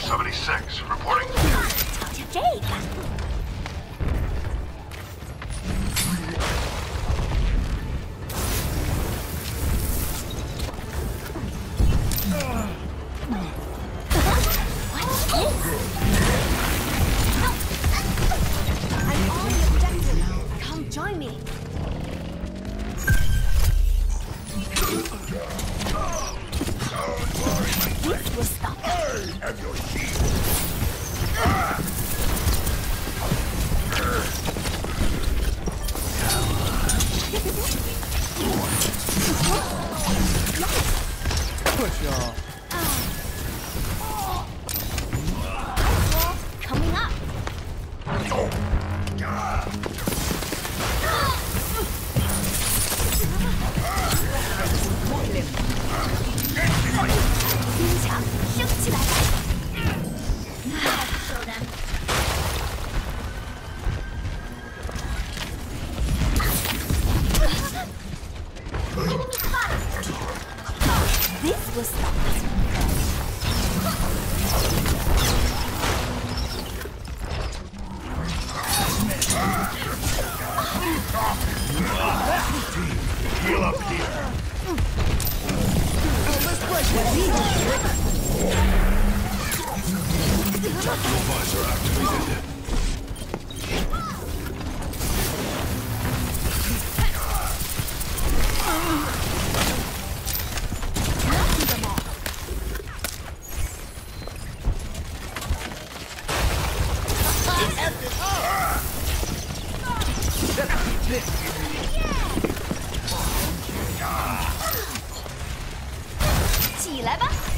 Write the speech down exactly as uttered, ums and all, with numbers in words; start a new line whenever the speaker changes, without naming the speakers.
seventy-six, reporting.
瞧瞧这个。
Join me.
This will stop.
I have your shield.
Push y'all.
Coming up. This will stop us.
Heal up here.
Let's break
Tactical visor activated.
起来吧！